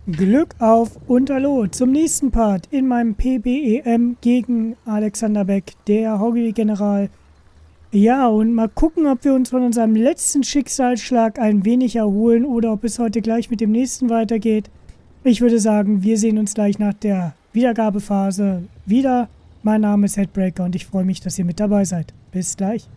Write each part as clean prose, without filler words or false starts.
Glück auf und hallo zum nächsten Part in meinem PBEM gegen Alexander Beck, der Hoggy-General. Ja, und mal gucken, ob wir uns von unserem letzten Schicksalsschlag ein wenig erholen oder ob es heute gleich mit dem nächsten weitergeht. Ich würde sagen, wir sehen uns gleich nach der Wiedergabephase wieder. Mein Name ist Headbreaker und ich freue mich, dass ihr mit dabei seid. Bis gleich.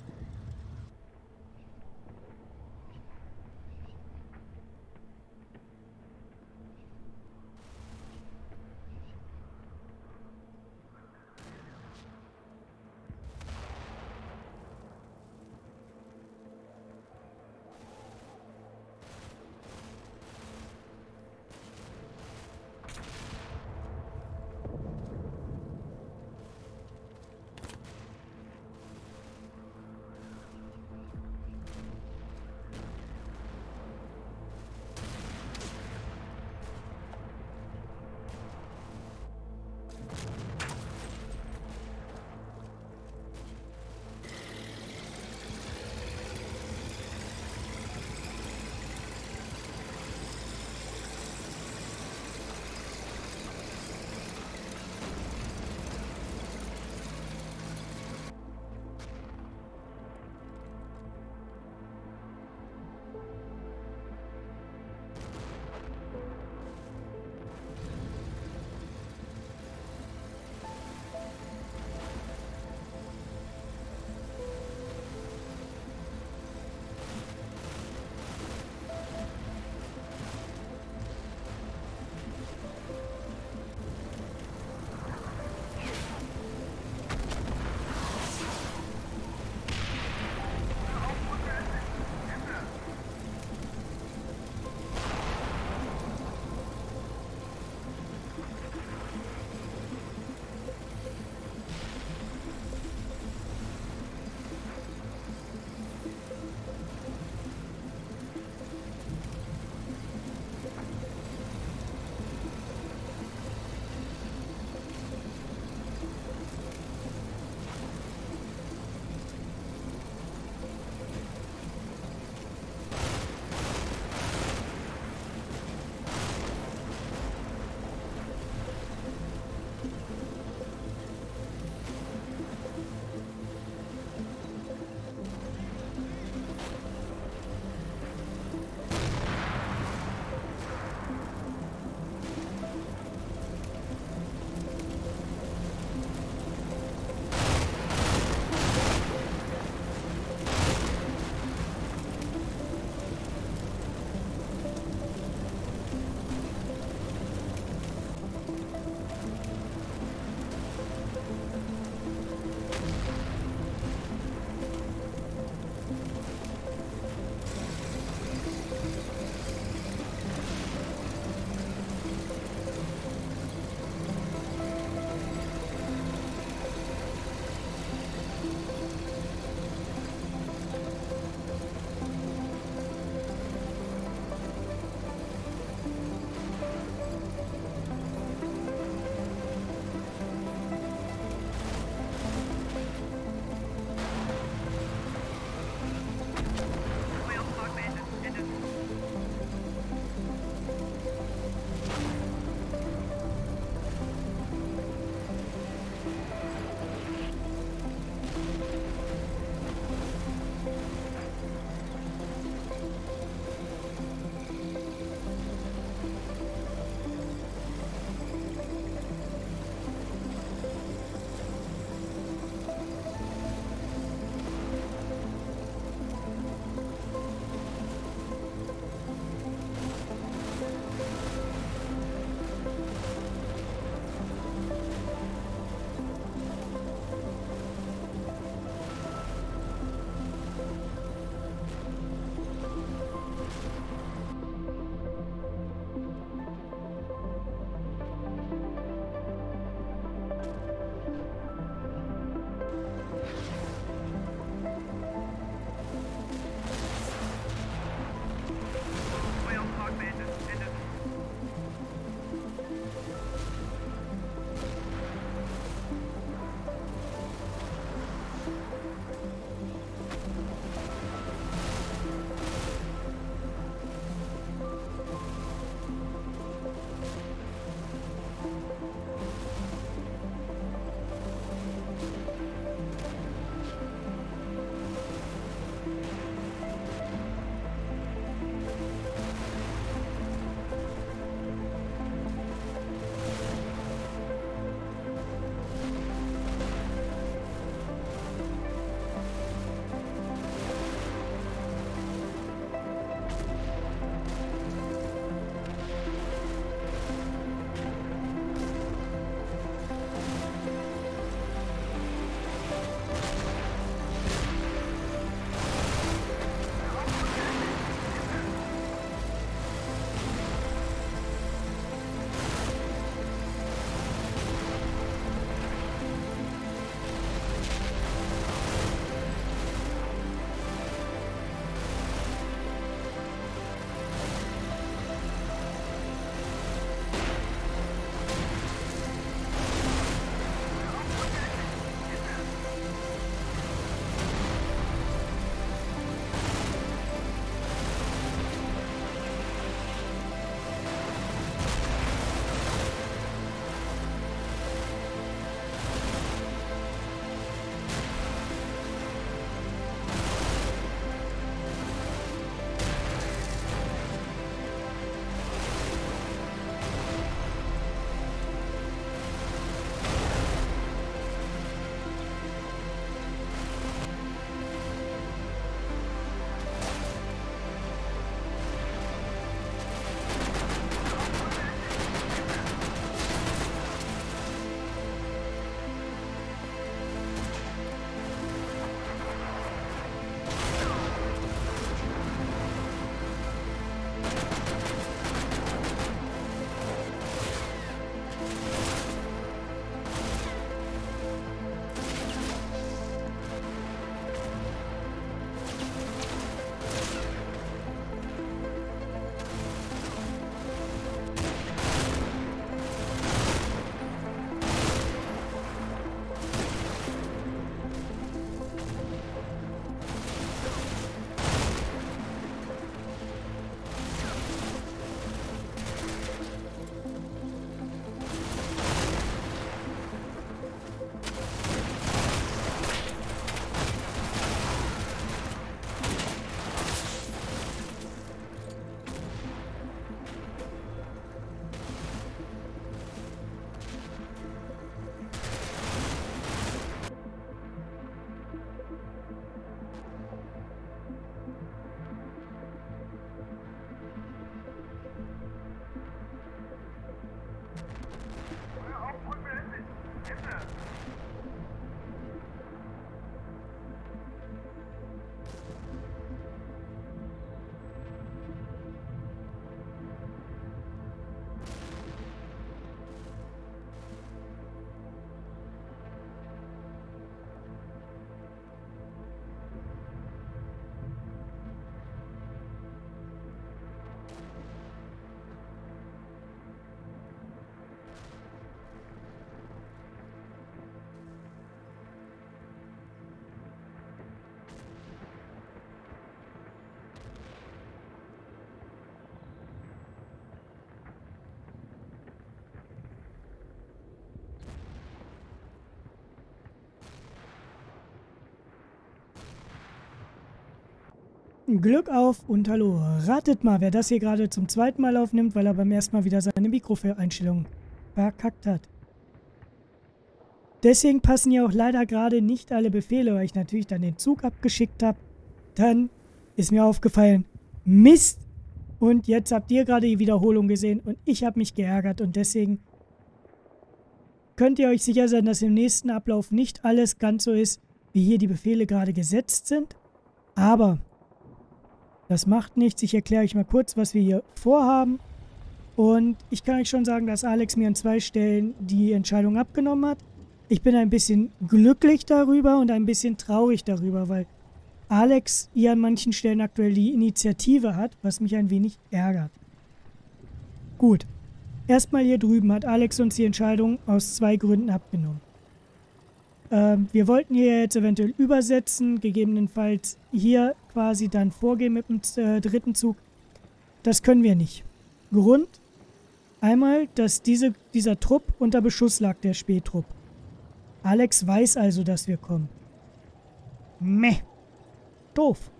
Glück auf und hallo. Ratet mal, wer das hier gerade zum zweiten Mal aufnimmt, weil er beim ersten Mal wieder seine Mikrofoneinstellung verkackt hat. Deswegen passen ja auch leider gerade nicht alle Befehle, weil ich natürlich dann den Zug abgeschickt habe. Dann ist mir aufgefallen, Mist! Und jetzt habt ihr gerade die Wiederholung gesehen und ich habe mich geärgert und deswegen könnt ihr euch sicher sein, dass im nächsten Ablauf nicht alles ganz so ist, wie hier die Befehle gerade gesetzt sind. Aber das macht nichts. Ich erkläre euch mal kurz, was wir hier vorhaben. Und ich kann euch schon sagen, dass Alex mir an 2 Stellen die Entscheidung abgenommen hat. Ich bin ein bisschen glücklich darüber und ein bisschen traurig darüber, weil Alex hier an manchen Stellen aktuell die Initiative hat, was mich ein wenig ärgert. Gut. Erstmal hier drüben hat Alex uns die Entscheidung aus 2 Gründen abgenommen. Wir wollten hier jetzt eventuell übersetzen, gegebenenfalls hier quasi dann vorgehen mit dem 3. Zug. Das können wir nicht. Grund: einmal, dass dieser Trupp unter Beschuss lag, der Spähtrupp. Alex weiß also, dass wir kommen. Meh. Doof.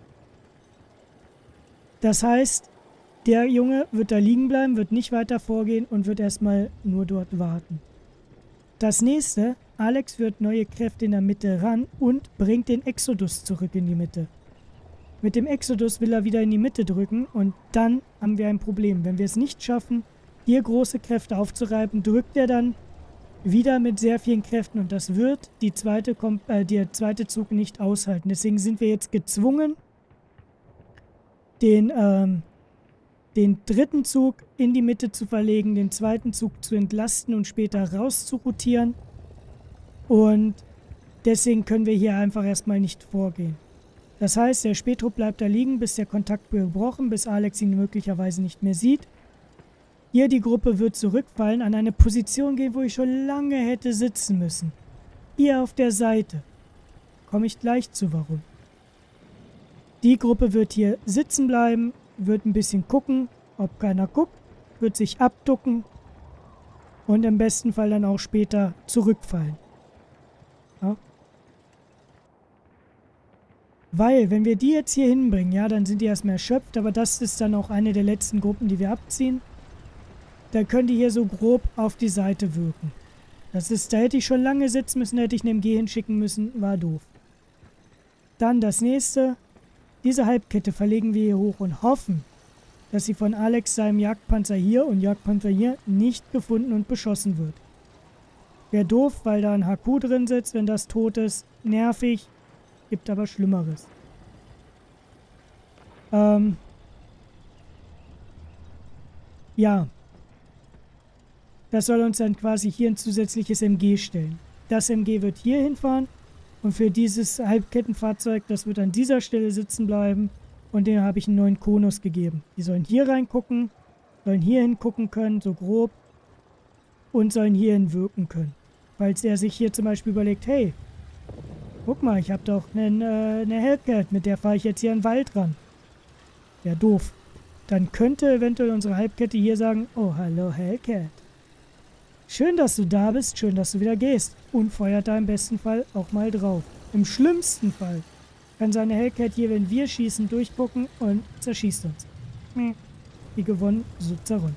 Das heißt, der Junge wird da liegen bleiben, wird nicht weiter vorgehen und wird erstmal nur dort warten. Das nächste: Alex wird neue Kräfte in der Mitte ran und bringt den Exodus zurück in die Mitte. Mit dem Exodus will er wieder in die Mitte drücken und dann haben wir ein Problem. Wenn wir es nicht schaffen, hier große Kräfte aufzureiben, drückt er dann wieder mit sehr vielen Kräften und das wird der zweite Zug nicht aushalten. Deswegen sind wir jetzt gezwungen, den 3. Zug in die Mitte zu verlegen, den 2. Zug zu entlasten und später raus zu rotieren. Und deswegen können wir hier einfach erstmal nicht vorgehen. Das heißt, der Spähtrupp bleibt da liegen, bis der Kontakt gebrochen, bis Alex ihn möglicherweise nicht mehr sieht. Hier die Gruppe wird zurückfallen, an eine Position gehen, wo ich schon lange hätte sitzen müssen. Hier auf der Seite. Komme ich gleich zu, warum. Die Gruppe wird hier sitzen bleiben, wird ein bisschen gucken, ob keiner guckt, wird sich abducken und im besten Fall dann auch später zurückfallen. Ja. Weil, wenn wir die jetzt hier hinbringen, ja, dann sind die erstmal erschöpft, aber das ist dann auch eine der letzten Gruppen, die wir abziehen. Dann können die hier so grob auf die Seite wirken. Da hätte ich schon lange sitzen müssen, da hätte ich eine MG hinschicken müssen, war doof. Dann das nächste: Diese Halbkette verlegen wir hier hoch und hoffen, dass sie von Alex, seinem Jagdpanzer hier und Jagdpanzer hier, nicht gefunden und beschossen wird. Wäre doof, weil da ein HQ drin sitzt, wenn das tot ist. Nervig, gibt aber Schlimmeres. Ja. Das soll uns dann quasi hier ein zusätzliches MG stellen. Das MG wird hier hinfahren und für dieses Halbkettenfahrzeug, das wird an dieser Stelle sitzen bleiben und denen habe ich einen neuen Konus gegeben. Die sollen hier reingucken, sollen hier hingucken können, so grob, und sollen hierhin wirken können. Falls er sich hier zum Beispiel überlegt, hey, guck mal, ich habe doch eine Hellcat, mit der fahre ich jetzt hier in den Wald ran. Ja, doof. Dann könnte eventuell unsere Halbkette hier sagen, oh, hallo Hellcat. Schön, dass du da bist, schön, dass du wieder gehst. Und feuert da im besten Fall auch mal drauf. Im schlimmsten Fall kann seine Hellcat hier, wenn wir schießen, durchgucken und zerschießt uns. Wie gewonnen, so zerrollt.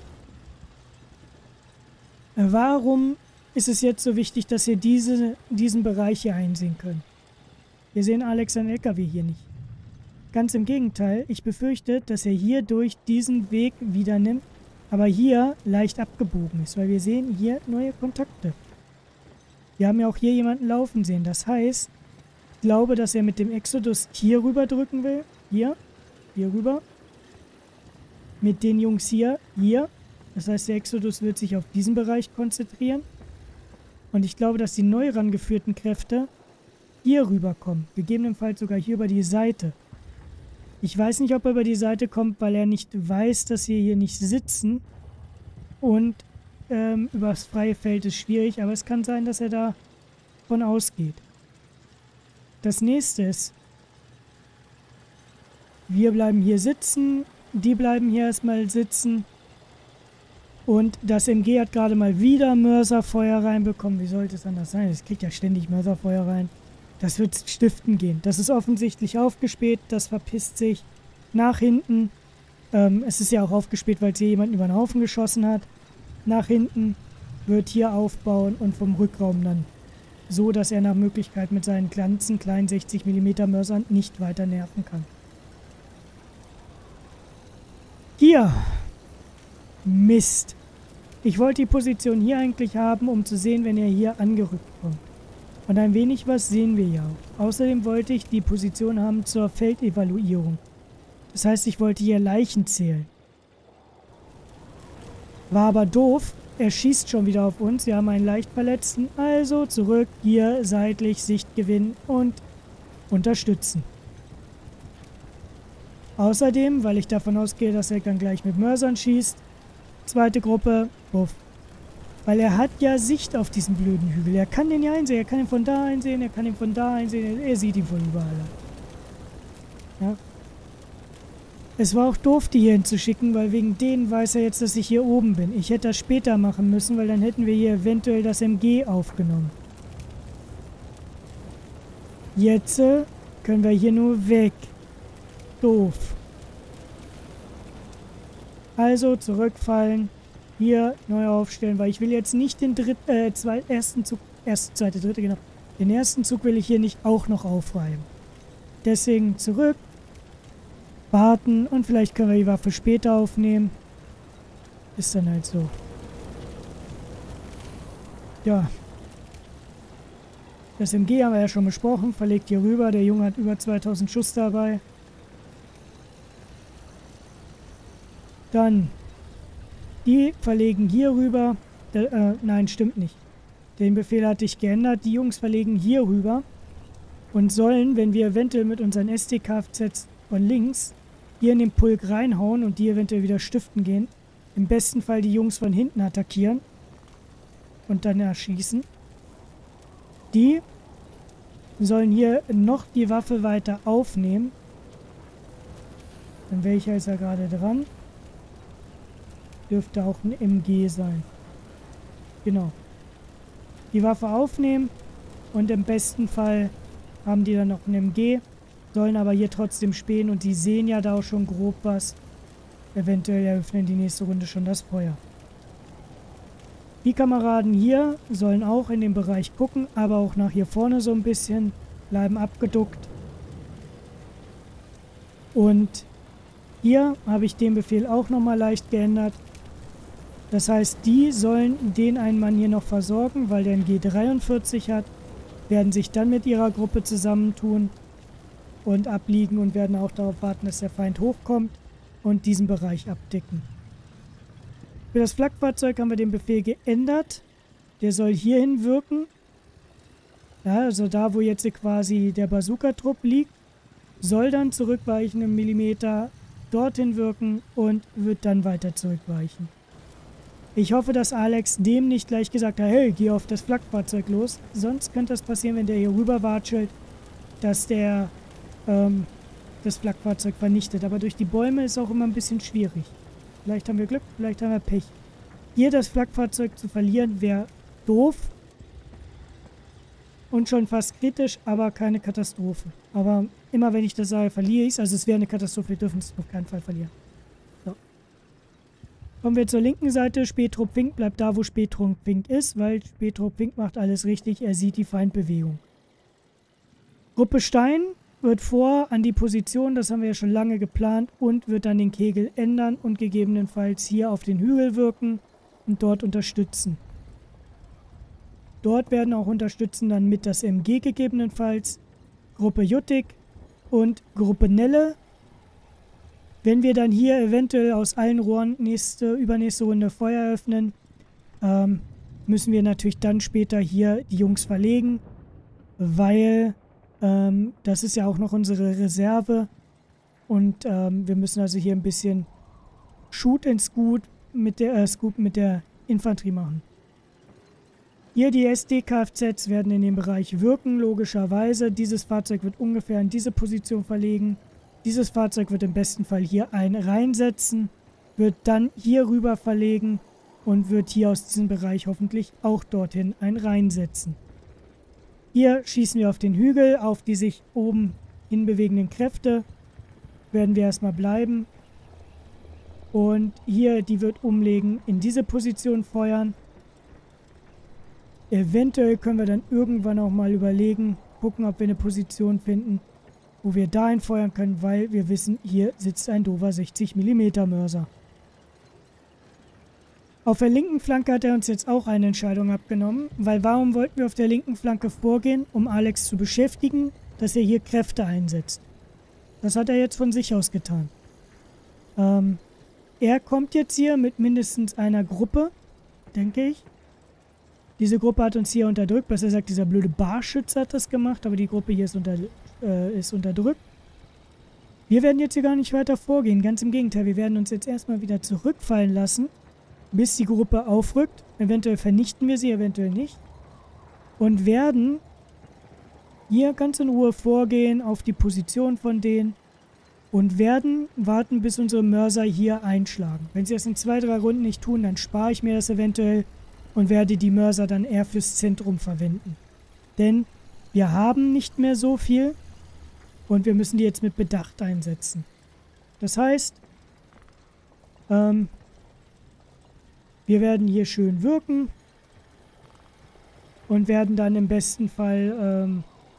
Warum ist es jetzt so wichtig, dass wir diesen Bereich hier einsehen können? Wir sehen Alex seinen LKW hier nicht. Ganz im Gegenteil, ich befürchte, dass er hier durch diesen Weg wieder nimmt, aber hier leicht abgebogen ist, weil wir sehen hier neue Kontakte. Wir haben ja auch hier jemanden laufen sehen. Das heißt, ich glaube, dass er mit dem Exodus hier rüber drücken will. Hier rüber. Mit den Jungs hier. Das heißt, der Exodus wird sich auf diesen Bereich konzentrieren. Und ich glaube, dass die neu rangeführten Kräfte hier rüberkommen. Gegebenenfalls sogar hier über die Seite. Ich weiß nicht, ob er über die Seite kommt, weil er nicht weiß, dass wir hier nicht sitzen. Und übers freie Feld ist schwierig, aber es kann sein, dass er davon ausgeht. Das nächste ist, wir bleiben hier sitzen, die bleiben hier erstmal sitzen. Und das MG hat gerade mal wieder Mörserfeuer reinbekommen. Wie sollte es anders sein? Es kriegt ja ständig Mörserfeuer rein. Das wird stiften gehen. Das ist offensichtlich aufgespäht. Das verpisst sich. nach hinten. Es ist ja auch aufgespäht, weil es hier jemanden über den Haufen geschossen hat. Nach hinten wird hier aufbauen und vom Rückraum dann so, dass er nach Möglichkeit mit seinen ganzen kleinen 60 mm Mörsern nicht weiter nerven kann. Hier. Mist. Ich wollte die Position hier eigentlich haben, um zu sehen, wenn er hier angerückt kommt. Und ein wenig was sehen wir ja auch. Außerdem wollte ich die Position haben zur Feldevaluierung. Das heißt, ich wollte hier Leichen zählen. War aber doof. Er schießt schon wieder auf uns. Wir haben einen Leichtverletzten. Also zurück, hier seitlich Sicht gewinnen und unterstützen. Außerdem, weil ich davon ausgehe, dass er dann gleich mit Mörsern schießt, zweite Gruppe, puff. Weil er hat ja Sicht auf diesen blöden Hügel. Er kann den ja einsehen. Er kann ihn von da einsehen, er kann ihn von da einsehen. Er sieht ihn von überall. Ja. Es war auch doof, die hier hinzuschicken, weil wegen denen weiß er jetzt, dass ich hier oben bin. Ich hätte das später machen müssen, weil dann hätten wir hier eventuell das MG aufgenommen. Jetzt können wir hier nur weg. Doof. Also zurückfallen. Hier neu aufstellen, weil ich will jetzt nicht den ersten Zug, zweite, dritte, genau. Den ersten Zug will ich hier nicht auch noch aufreiben. Deswegen zurück. Warten und vielleicht können wir die Waffe später aufnehmen. Ist dann halt so. Ja. Das MG haben wir ja schon besprochen. Verlegt hier rüber. Der Junge hat über 2000 Schuss dabei. Dann. Die verlegen hier rüber. Nein, stimmt nicht. Den Befehl hatte ich geändert. Die Jungs verlegen hier rüber. Und sollen, wenn wir eventuell mit unseren SD-Kfz von links hier in den Pulk reinhauen und die eventuell wieder stiften gehen, im besten Fall die Jungs von hinten attackieren und dann erschießen. Die sollen hier noch die Waffe weiter aufnehmen. An welcher ist er gerade dran? Dürfte auch ein MG sein. Genau. Die Waffe aufnehmen und im besten Fall haben die dann noch ein MG, sollen aber hier trotzdem spähen und die sehen ja da auch schon grob was. Eventuell eröffnen die nächste Runde schon das Feuer. Die Kameraden hier sollen auch in den Bereich gucken, aber auch nach hier vorne so ein bisschen, bleiben abgeduckt. Und hier habe ich den Befehl auch nochmal leicht geändert. Das heißt, die sollen den einen Mann hier noch versorgen, weil der ein G43 hat, werden sich dann mit ihrer Gruppe zusammentun und abliegen und werden auch darauf warten, dass der Feind hochkommt und diesen Bereich abdecken. Für das Flakfahrzeug haben wir den Befehl geändert. Der soll hierhin wirken. Ja, also da, wo jetzt quasi der Bazooka-Trupp liegt, soll dann zurückweichen im Millimeter, dorthin wirken und wird dann weiter zurückweichen. Ich hoffe, dass Alex dem nicht gleich gesagt hat, hey, geh auf das Flakfahrzeug los. Sonst könnte das passieren, wenn der hier rüber watschelt, dass der das Flakfahrzeug vernichtet. Aber durch die Bäume ist auch immer ein bisschen schwierig. Vielleicht haben wir Glück, vielleicht haben wir Pech. Hier das Flakfahrzeug zu verlieren, wäre doof. Und schon fast kritisch, aber keine Katastrophe. Aber immer wenn ich das sage, verliere ich es. Also es wäre eine Katastrophe, wir dürfen es auf keinen Fall verlieren. So. Kommen wir zur linken Seite. Spätrupp Fink bleibt da, wo Spätrupp Fink ist, weil Spätrupp Fink macht alles richtig. Er sieht die Feindbewegung. Gruppe Stein wird vor an die Position, das haben wir ja schon lange geplant, und wird dann den Kegel ändern und gegebenenfalls hier auf den Hügel wirken und dort unterstützen. Dort werden auch unterstützen dann mit das MG gegebenenfalls, Gruppe Juttig und Gruppe Nelle. Wenn wir dann hier eventuell aus allen Rohren übernächste Runde Feuer öffnen, müssen wir natürlich dann später hier die Jungs verlegen, weil das ist ja auch noch unsere Reserve und wir müssen also hier ein bisschen Shoot and Scoot mit der Infanterie machen. Hier die SD-Kfz werden in dem Bereich wirken, logischerweise. Dieses Fahrzeug wird ungefähr in diese Position verlegen. Dieses Fahrzeug wird im besten Fall hier reinsetzen, wird dann hier rüber verlegen und wird hier aus diesem Bereich hoffentlich auch dorthin reinsetzen. Hier schießen wir auf den Hügel, auf die sich oben hinbewegenden Kräfte. werden wir erstmal bleiben. Und hier, die wird umlegen, in diese Position feuern. Eventuell können wir dann irgendwann auch mal überlegen, gucken, ob wir eine Position finden, wo wir dahin feuern können, weil wir wissen, hier sitzt ein doofer 60 mm Mörser. Auf der linken Flanke hat er uns jetzt auch eine Entscheidung abgenommen, weil warum wollten wir auf der linken Flanke vorgehen, um Alex zu beschäftigen, dass er hier Kräfte einsetzt. Das hat er jetzt von sich aus getan. Er kommt jetzt hier mit mindestens einer Gruppe, denke ich. Diese Gruppe hat uns hier unterdrückt. Besser gesagt, dieser blöde Barschütze hat das gemacht, aber die Gruppe hier ist unterdrückt. Wir werden jetzt hier gar nicht weiter vorgehen. Ganz im Gegenteil, wir werden uns jetzt erstmal wieder zurückfallen lassen, bis die Gruppe aufrückt. Eventuell vernichten wir sie, eventuell nicht. Und werden hier ganz in Ruhe vorgehen auf die Position von denen. Und werden warten, bis unsere Mörser hier einschlagen. Wenn sie das in 2, 3 Runden nicht tun, dann spare ich mir das eventuell und werde die Mörser dann eher fürs Zentrum verwenden. Denn wir haben nicht mehr so viel und wir müssen die jetzt mit Bedacht einsetzen. Das heißt, wir werden hier schön wirken und werden dann im besten Fall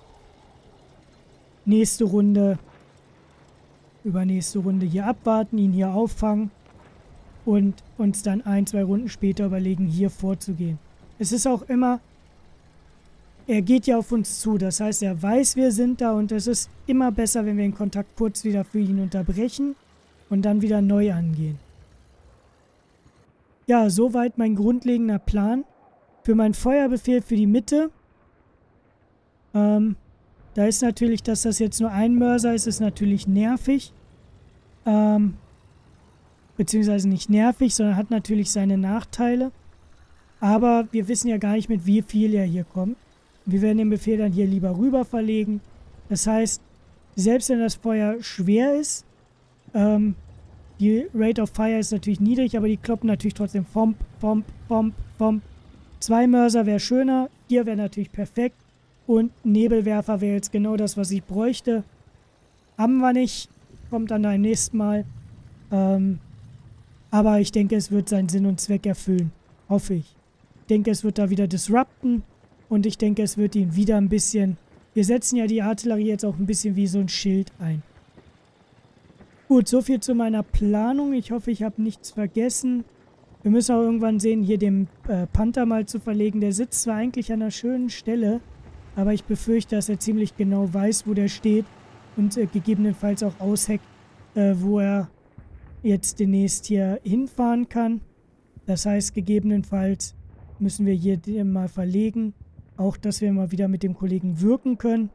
übernächste Runde hier abwarten, ihn hier auffangen und uns dann 1, 2 Runden später überlegen, hier vorzugehen. Es ist auch immer, er geht ja auf uns zu, das heißt, er weiß, wir sind da und es ist immer besser, wenn wir den Kontakt kurz wieder für ihn unterbrechen und dann wieder neu angehen. Ja, soweit mein grundlegender Plan. Für meinen Feuerbefehl für die Mitte, da ist natürlich, dass das jetzt nur ein Mörser ist, ist natürlich nervig. Beziehungsweise nicht nervig, sondern hat natürlich seine Nachteile. Aber wir wissen ja gar nicht, mit wie viel er hier kommt. Wir werden den Befehl dann hier lieber rüber verlegen. Das heißt, selbst wenn das Feuer schwer ist, die Rate of Fire ist natürlich niedrig, aber die kloppen natürlich trotzdem Fomp, Fomp, Fomp, Fomp. 2 Mörser wäre schöner, hier wäre natürlich perfekt. Und Nebelwerfer wäre jetzt genau das, was ich bräuchte. Haben wir nicht. Kommt dann beim nächsten Mal. Aber ich denke, es wird seinen Sinn und Zweck erfüllen. Hoffe ich. Ich denke, es wird da wieder disrupten. Und ich denke, es wird ihn wieder ein bisschen... Wir setzen ja die Artillerie jetzt auch ein bisschen wie so ein Schild ein. Gut, soviel zu meiner Planung. Ich hoffe, ich habe nichts vergessen. Wir müssen auch irgendwann sehen, hier den Panther mal zu verlegen. Der sitzt zwar eigentlich an einer schönen Stelle, aber ich befürchte, dass er ziemlich genau weiß, wo der steht und gegebenenfalls auch ausheckt, wo er jetzt demnächst hier hinfahren kann. Das heißt, gegebenenfalls müssen wir hier den mal verlegen. Auch, dass wir mal wieder mit dem Kollegen wirken können.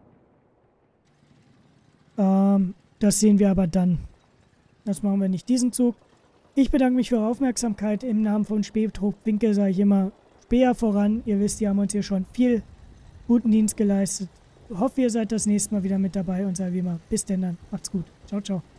Das sehen wir aber dann. Das machen wir nicht diesen Zug. Ich bedanke mich für eure Aufmerksamkeit. Im Namen von Spähtrupp Winkel sage ich immer Speer voran. Ihr wisst, die haben uns hier schon viel guten Dienst geleistet. Ich hoffe, ihr seid das nächste Mal wieder mit dabei und sage wie immer, bis denn dann. Macht's gut. Ciao, ciao.